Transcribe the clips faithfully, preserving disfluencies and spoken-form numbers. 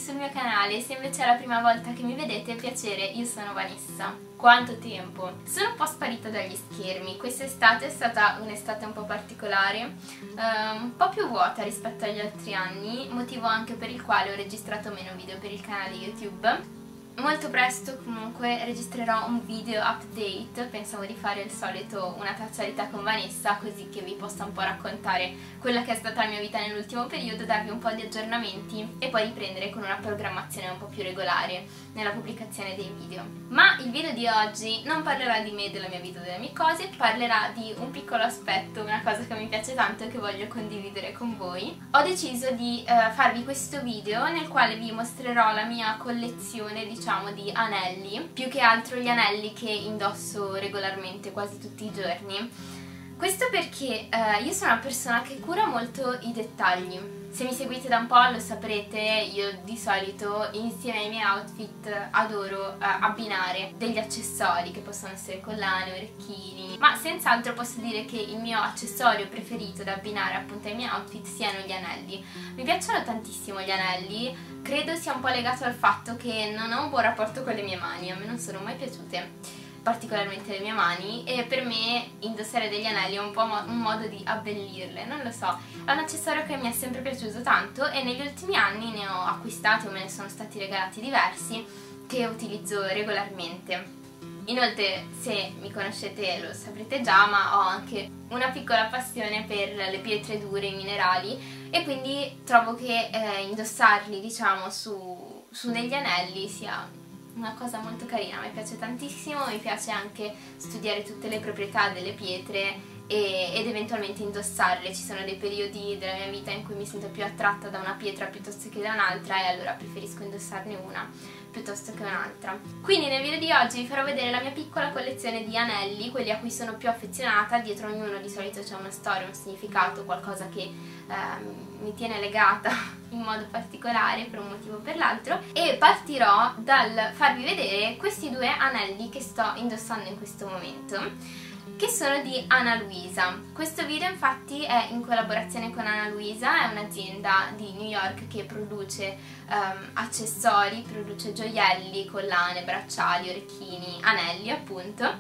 sul mio canale. Se invece è la prima volta che mi vedete, piacere, io sono Vanessa. Quanto tempo! Sono un po' sparita dagli schermi. Quest'estate è stata un'estate un po' particolare, eh, un po' più vuota rispetto agli altri anni, motivo anche per il quale ho registrato meno video per il canale YouTube. Molto presto comunque registrerò un video update, pensavo di fare il solito una tazza di tè con Vanessa, così che vi possa un po' raccontare quella che è stata la mia vita nell'ultimo periodo, darvi un po' di aggiornamenti e poi riprendere con una programmazione un po' più regolare nella pubblicazione dei video. Ma il video di oggi non parlerà di me, della mia vita, delle mie cose, parlerà di un piccolo aspetto, una cosa che mi piace tanto e che voglio condividere con voi. Ho deciso di eh, farvi questo video nel quale vi mostrerò la mia collezione, diciamo, di anelli, più che altro gli anelli che indosso regolarmente quasi tutti i giorni. Questo perché eh, io sono una persona che cura molto i dettagli. Se mi seguite da un po' lo saprete, io di solito insieme ai miei outfit adoro eh, abbinare degli accessori che possono essere collane, orecchini, ma senz'altro posso dire che il mio accessorio preferito da abbinare appunto ai miei outfit siano gli anelli. Mi piacciono tantissimo gli anelli, credo sia un po' legato al fatto che non ho un buon rapporto con le mie mani, a me non sono mai piaciute particolarmente le mie mani, e per me indossare degli anelli è un po' un modo di abbellirle, non lo so, è un accessorio che mi è sempre piaciuto tanto e negli ultimi anni ne ho acquistati o me ne sono stati regalati diversi che utilizzo regolarmente. Inoltre, se mi conoscete lo saprete già, ma ho anche una piccola passione per le pietre dure, i minerali, e quindi trovo che eh, indossarli, diciamo, su, su degli anelli sia una cosa molto carina. Mi piace tantissimo, mi piace anche studiare tutte le proprietà delle pietre e, ed eventualmente indossarle. Ci sono dei periodi della mia vita in cui mi sento più attratta da una pietra piuttosto che da un'altra e allora preferisco indossarne una piuttosto che un'altra. Quindi nel video di oggi vi farò vedere la mia piccola collezione di anelli, quelli a cui sono più affezionata. Dietro ognuno di solito c'è una storia, un significato, qualcosa che ehm, mi tiene legata in modo particolare per un motivo o per l'altro, e partirò dal farvi vedere questi due anelli che sto indossando in questo momento, che sono di Ana Luisa. Questo video infatti è in collaborazione con Ana Luisa, è un'azienda di New York che produce um, accessori, produce gioielli, collane, bracciali, orecchini, anelli appunto,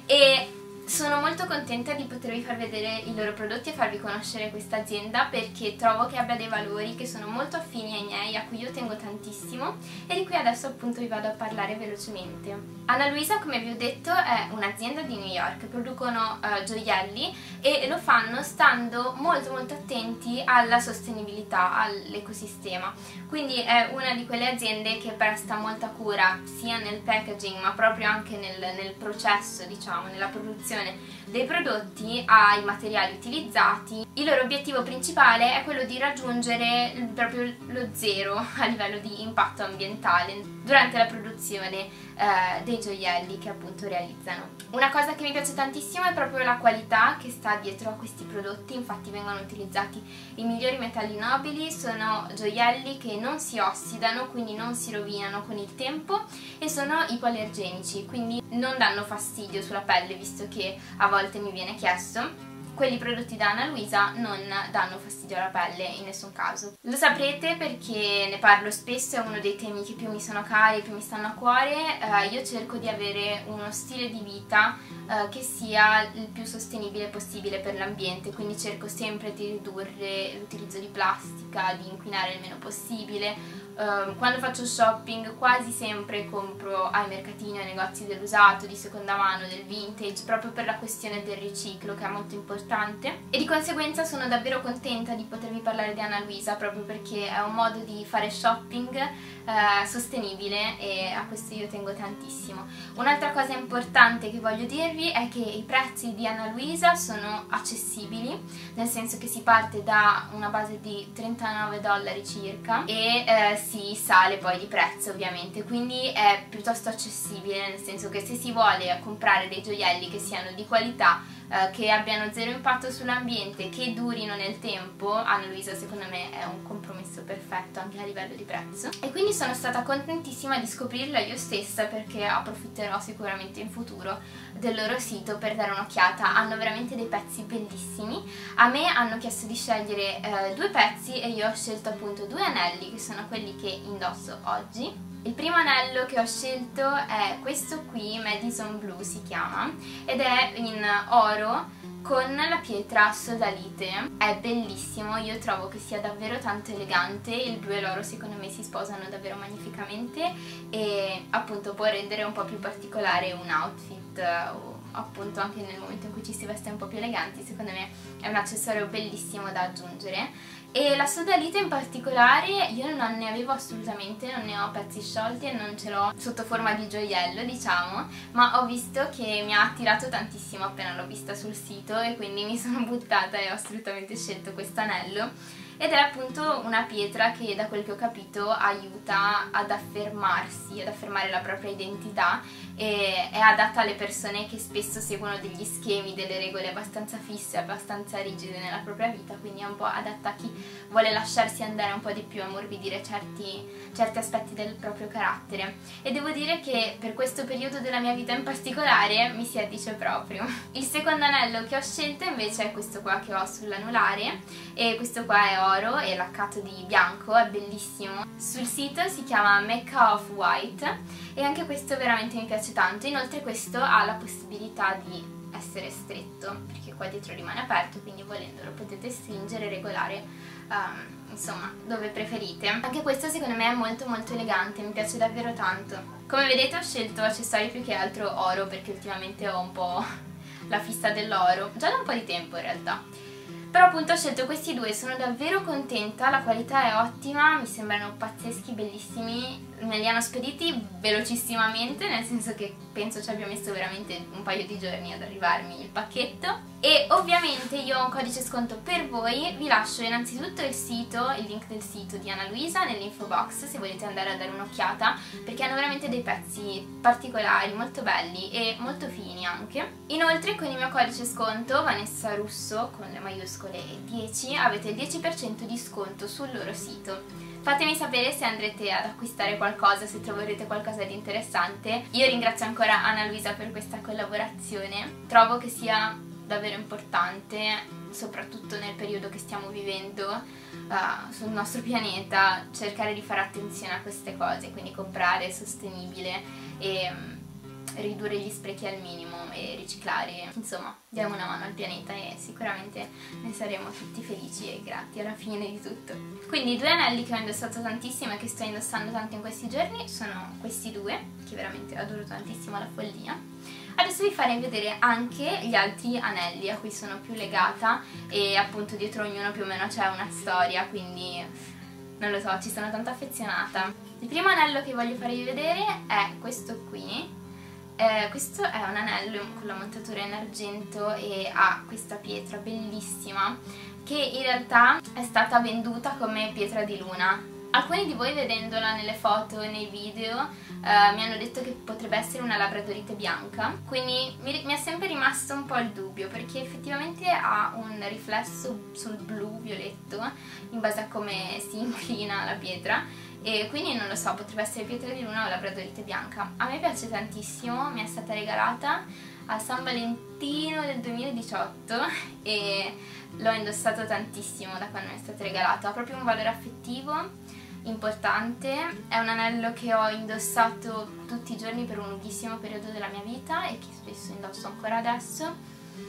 e sono molto contenta di potervi far vedere i loro prodotti e farvi conoscere questa azienda, perché trovo che abbia dei valori che sono molto affini ai miei, a cui io tengo tantissimo e di cui adesso appunto vi vado a parlare velocemente. Ana Luisa, come vi ho detto, è un'azienda di New York, producono uh, gioielli e lo fanno stando molto molto attenti alla sostenibilità, all'ecosistema. Quindi è una di quelle aziende che presta molta cura sia nel packaging ma proprio anche nel, nel processo, diciamo, nella produzione dei prodotti, ai materiali utilizzati. Il loro obiettivo principale è quello di raggiungere proprio lo zero a livello di impatto ambientale durante la produzione eh, dei gioielli che appunto realizzano. Una cosa che mi piace tantissimo è proprio la qualità che sta dietro a questi prodotti. Infatti vengono utilizzati i migliori metalli nobili, sono gioielli che non si ossidano, quindi non si rovinano con il tempo, e sono ipoallergenici, quindi non danno fastidio sulla pelle, visto che a volte mi viene chiesto. Quelli prodotti da Ana Luisa non danno fastidio alla pelle in nessun caso. Lo saprete perché ne parlo spesso, è uno dei temi che più mi sono cari, più mi stanno a cuore. Eh, io cerco di avere uno stile di vita eh, che sia il più sostenibile possibile per l'ambiente, quindi cerco sempre di ridurre l'utilizzo di plastica, di inquinare il meno possibile. Uh, quando faccio shopping quasi sempre compro ai mercatini, ai negozi dell'usato, di seconda mano, del vintage, proprio per la questione del riciclo, che è molto importante, e di conseguenza sono davvero contenta di potervi parlare di Ana Luisa, proprio perché è un modo di fare shopping uh, sostenibile, e a questo io tengo tantissimo. Un'altra cosa importante che voglio dirvi è che i prezzi di Ana Luisa sono accessibili, nel senso che si parte da una base di trentanove dollari circa e eh, si sale poi di prezzo ovviamente, quindi è piuttosto accessibile, nel senso che se si vuole comprare dei gioielli che siano di qualità, eh, che abbiano zero impatto sull'ambiente, che durino nel tempo, Ana Luisa secondo me è un compromesso perfetto anche a livello di prezzo, e quindi sono stata contentissima di scoprirla io stessa, perché approfitterò sicuramente in futuro del loro sito per dare un'occhiata. Hanno veramente dei pezzi bellissimi. A me hanno chiesto di scegliere eh, due pezzi e io ho scelto appunto due anelli, che sono quelli anelli che indosso oggi. Il primo anello che ho scelto è questo qui, Madison Blue si chiama, ed è in oro con la pietra sodalite. È bellissimo, io trovo che sia davvero tanto elegante, il blu e l'oro secondo me si sposano davvero magnificamente e appunto può rendere un po' più particolare un outfit o appunto anche nel momento in cui ci si veste un po' più eleganti. Secondo me è un accessorio bellissimo da aggiungere. E la sodalite in particolare io non ne avevo assolutamente, non ne ho pezzi sciolti e non ce l'ho sotto forma di gioiello, diciamo, ma ho visto che mi ha attirato tantissimo appena l'ho vista sul sito e quindi mi sono buttata e ho assolutamente scelto questo anello. Ed è appunto una pietra che, da quel che ho capito, aiuta ad affermarsi, ad affermare la propria identità e è adatta alle persone che spesso seguono degli schemi, delle regole abbastanza fisse, abbastanza rigide nella propria vita, quindi è un po' adatta a chi vuole lasciarsi andare un po' di più, ammorbidire certi, certi aspetti del proprio carattere. E devo dire che per questo periodo della mia vita in particolare mi si addice proprio. Il secondo anello che ho scelto invece è questo qua che ho sull'anulare, e questo qua è oro e laccato di bianco, è bellissimo. Sul sito si chiama Mecca of White e anche questo veramente mi piace tanto. Inoltre questo ha la possibilità di essere stretto perché qua dietro rimane aperto, quindi volendolo potete stringere, regolare, um, insomma dove preferite. Anche questo secondo me è molto molto elegante, mi piace davvero tanto. Come vedete ho scelto accessori più che altro oro perché ultimamente ho un po' la fissa dell'oro, già da un po' di tempo in realtà. Però appunto ho scelto questi due, sono davvero contenta, la qualità è ottima, mi sembrano pazzeschi, bellissimi, me li hanno spediti velocissimamente, nel senso che penso ci abbia messo veramente un paio di giorni ad arrivarmi il pacchetto. E ovviamente io ho un codice sconto per voi, vi lascio innanzitutto il sito, il link del sito di Ana Luisa nell'info box se volete andare a dare un'occhiata, perché hanno veramente dei pezzi particolari, molto belli e molto fini anche. Inoltre con il mio codice sconto Vanessa Russo con le maiuscole dieci avete il dieci per cento di sconto sul loro sito. Fatemi sapere se andrete ad acquistare qualcosa, se troverete qualcosa di interessante. Io ringrazio ancora Ana Luisa per questa collaborazione, trovo che sia davvero importante, soprattutto nel periodo che stiamo vivendo uh, sul nostro pianeta, cercare di fare attenzione a queste cose, quindi comprare sostenibile e um, ridurre gli sprechi al minimo e riciclare. Insomma, diamo una mano al pianeta e sicuramente ne saremo tutti felici e grati alla fine di tutto. Quindi i due anelli che ho indossato tantissimo e che sto indossando tanto in questi giorni sono questi due, che veramente adoro tantissimo, alla follia. Adesso vi farei vedere anche gli altri anelli a cui sono più legata e appunto dietro ognuno più o meno c'è una storia, quindi non lo so, ci sono tanto affezionata. Il primo anello che voglio farvi vedere è questo qui. Eh, questo è un anello con la montatura in argento e ha questa pietra bellissima che in realtà è stata venduta come pietra di luna. Alcuni di voi vedendola nelle foto e nei video eh, mi hanno detto che potrebbe essere una labradorite bianca, quindi mi, mi è sempre rimasto un po' il dubbio perché effettivamente ha un riflesso sul blu violetto in base a come si inclina la pietra e quindi non lo so, potrebbe essere pietra di luna o labradorite bianca. A me piace tantissimo, mi è stata regalata a San Valentino del duemiladiciotto e l'ho indossato tantissimo da quando mi è stato regalato, ha proprio un valore affettivo importante. È un anello che ho indossato tutti i giorni per un lunghissimo periodo della mia vita e che spesso indosso ancora adesso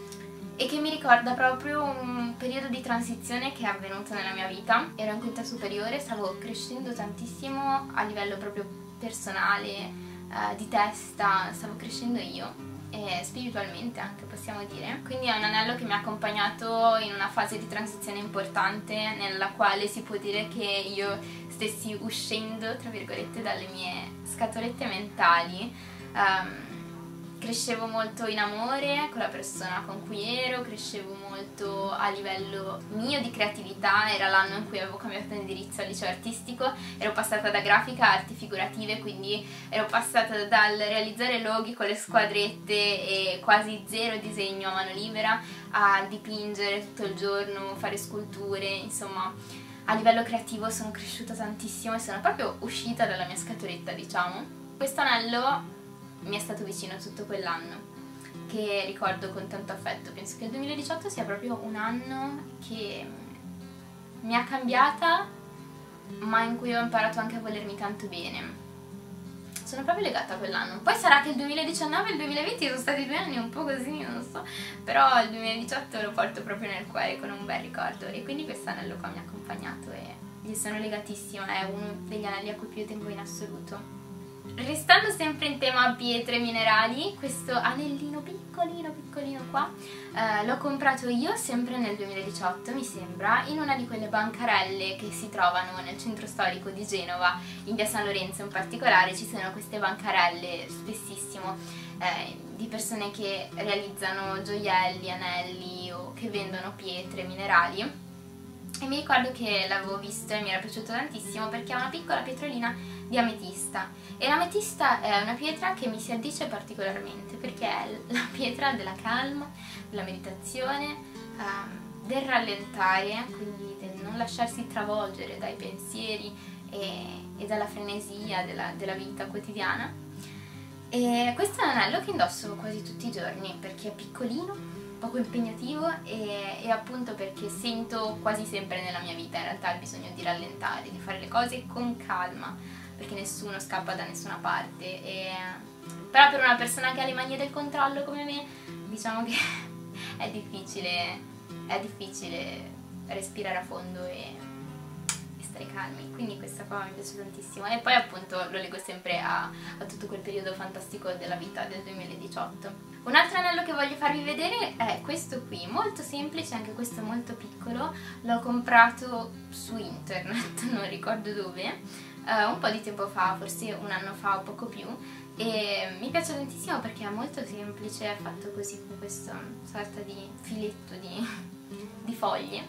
e che mi ricorda proprio un periodo di transizione che è avvenuto nella mia vita. Ero in quinta superiore, stavo crescendo tantissimo a livello proprio personale, eh, di testa, stavo crescendo io e spiritualmente anche, possiamo dire. Quindi è un anello che mi ha accompagnato in una fase di transizione importante nella quale si può dire che io stessi uscendo, tra virgolette, dalle mie scatolette mentali. Um, crescevo molto in amore con la persona con cui ero, crescevo molto a livello mio di creatività, era l'anno in cui avevo cambiato indirizzo al liceo artistico, ero passata da grafica a arti figurative, quindi ero passata dal realizzare loghi con le squadrette e quasi zero disegno a mano libera a dipingere tutto il giorno, fare sculture, insomma a livello creativo sono cresciuta tantissimo e sono proprio uscita dalla mia scatoletta, diciamo. Questo anello mi è stato vicino tutto quell'anno, che ricordo con tanto affetto. Penso che il duemiladiciotto sia proprio un anno che mi ha cambiata ma in cui ho imparato anche a volermi tanto bene. Sono proprio legata a quell'anno. Poi sarà che il duemiladiciannove e il duemilaventi sono stati due anni un po' così, non so, però il duemiladiciotto lo porto proprio nel cuore con un bel ricordo, e quindi quest'anello qua mi ha accompagnato e gli sono legatissima, è uno degli anelli a cui più tengo in assoluto. Restando sempre in tema pietre minerali, questo anellino piccolino piccolino qua eh, l'ho comprato io sempre nel duemiladiciotto, mi sembra, in una di quelle bancarelle che si trovano nel centro storico di Genova, in via San Lorenzo in particolare. Ci sono queste bancarelle spessissimo eh, di persone che realizzano gioielli, anelli o che vendono pietre minerali. E mi ricordo che l'avevo visto e mi era piaciuto tantissimo perché ha una piccola pietrolina di ametista, e l'ametista è una pietra che mi si addice particolarmente perché è la pietra della calma, della meditazione, um, del rallentare, quindi del non lasciarsi travolgere dai pensieri e, e dalla frenesia della, della vita quotidiana. E questo è un anello che indosso quasi tutti i giorni perché è piccolino, poco impegnativo e, e appunto perché sento quasi sempre nella mia vita in realtà il bisogno di rallentare, di fare le cose con calma, perché nessuno scappa da nessuna parte. E, però per una persona che ha le manie del controllo come me, diciamo che è difficile, è difficile respirare a fondo e, e stare calmi, quindi questa qua mi piace tantissimo. E poi appunto lo leggo sempre a, a tutto quel periodo fantastico della vita del duemiladiciotto. Un altro anello che voglio farvi vedere è questo qui, molto semplice, anche questo è molto piccolo, l'ho comprato su internet, non ricordo dove, uh, un po' di tempo fa, forse un anno fa o poco più, e mi piace tantissimo perché è molto semplice, è fatto così con questa sorta di filetto di, di foglie,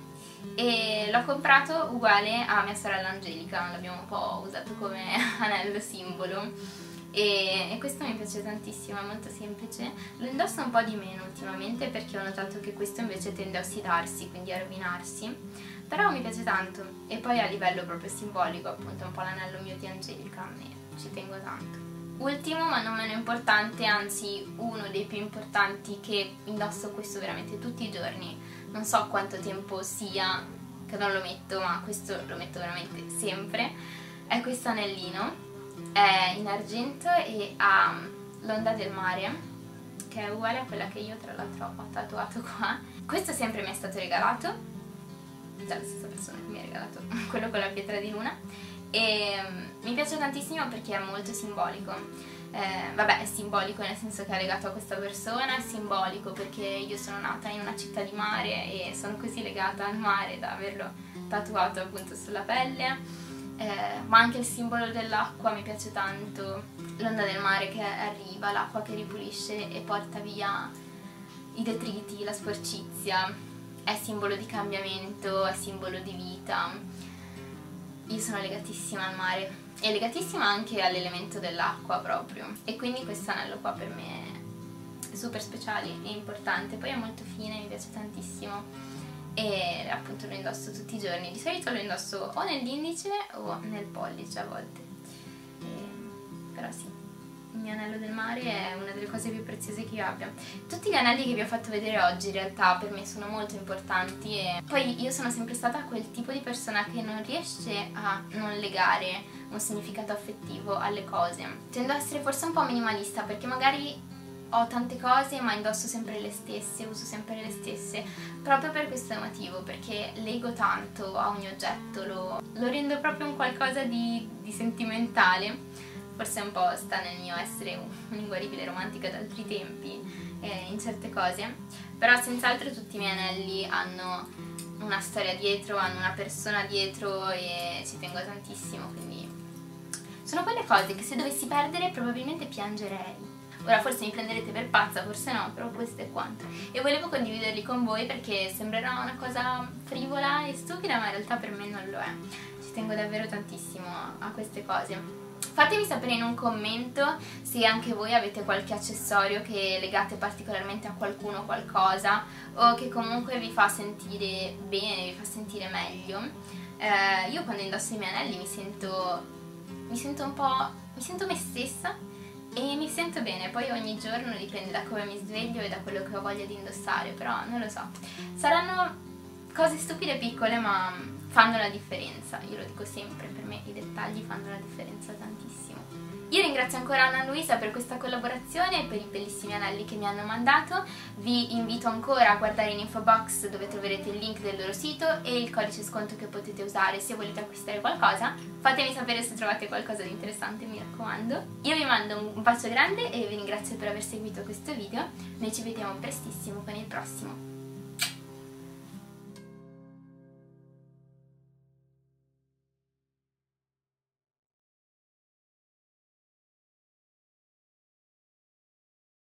e l'ho comprato uguale a mia sorella Angelica, l'abbiamo un po' usato come anello simbolo. E, e questo mi piace tantissimo, è molto semplice. Lo indosso un po' di meno ultimamente perché ho notato che questo invece tende a ossidarsi, quindi a rovinarsi, però mi piace tanto. E poi a livello proprio simbolico, appunto, è un po' l'anello mio di Angelica e ci tengo tanto. Ultimo ma non meno importante, anzi uno dei più importanti, che indosso questo veramente tutti i giorni, non so quanto tempo sia che non lo metto, ma questo lo metto veramente sempre, è questo anellino. È in argento e ha l'onda del mare, che è uguale a quella che io tra l'altro ho tatuato qua. Questo sempre mi è stato regalato dalla stessa persona che mi ha regalato quello con la pietra di luna, e mi piace tantissimo perché è molto simbolico. Eh, vabbè, è simbolico nel senso che è legato a questa persona, è simbolico perché io sono nata in una città di mare e sono così legata al mare da averlo tatuato appunto sulla pelle. Eh, ma anche il simbolo dell'acqua mi piace tanto, l'onda del mare che arriva, l'acqua che ripulisce e porta via i detriti, la sporcizia, è simbolo di cambiamento, è simbolo di vita. Io sono legatissima al mare e legatissima anche all'elemento dell'acqua proprio, e quindi questo anello qua per me è super speciale e importante. Poi è molto fine, mi piace tantissimo e appunto lo indosso tutti i giorni. Di solito lo indosso o nell'indice o nel pollice a volte, e, però sì, il mio anello del mare è una delle cose più preziose che io abbia. Tutti gli anelli che vi ho fatto vedere oggi in realtà per me sono molto importanti, e poi io sono sempre stata quel tipo di persona che non riesce a non legare un significato affettivo alle cose. Tendo a essere forse un po' minimalista perché magari ho tante cose ma indosso sempre le stesse, uso sempre le stesse, proprio per questo motivo, perché lego tanto a ogni oggetto, lo, lo rendo proprio un qualcosa di, di sentimentale. Forse un po' sta nel mio essere un'inguaribile romantica d'altri tempi eh, in certe cose, però senz'altro tutti i miei anelli hanno una storia dietro, hanno una persona dietro e ci tengo tantissimo, quindi sono quelle cose che se dovessi perdere probabilmente piangerei. Ora forse mi prenderete per pazza, forse no, però questo è quanto. E volevo condividerli con voi perché sembrerà una cosa frivola e stupida, ma in realtà per me non lo è. Ci tengo davvero tantissimo a queste cose. Fatemi sapere in un commento se anche voi avete qualche accessorio che legate particolarmente a qualcuno o qualcosa, o che comunque vi fa sentire bene, vi fa sentire meglio. Eh, io quando indosso i miei anelli mi sento, mi sento un po', mi sento me stessa e mi sento bene. Poi ogni giorno dipende da come mi sveglio e da quello che ho voglia di indossare, però non lo so. Saranno cose stupide piccole ma fanno la differenza, io lo dico sempre, per me i dettagli fanno la differenza tantissimo. Io ringrazio ancora Anna Luisa per questa collaborazione e per i bellissimi anelli che mi hanno mandato. Vi invito ancora a guardare in info box dove troverete il link del loro sito e il codice sconto che potete usare se volete acquistare qualcosa. Fatemi sapere se trovate qualcosa di interessante, mi raccomando. Io vi mando un bacio grande e vi ringrazio per aver seguito questo video. Noi ci vediamo prestissimo con il prossimo.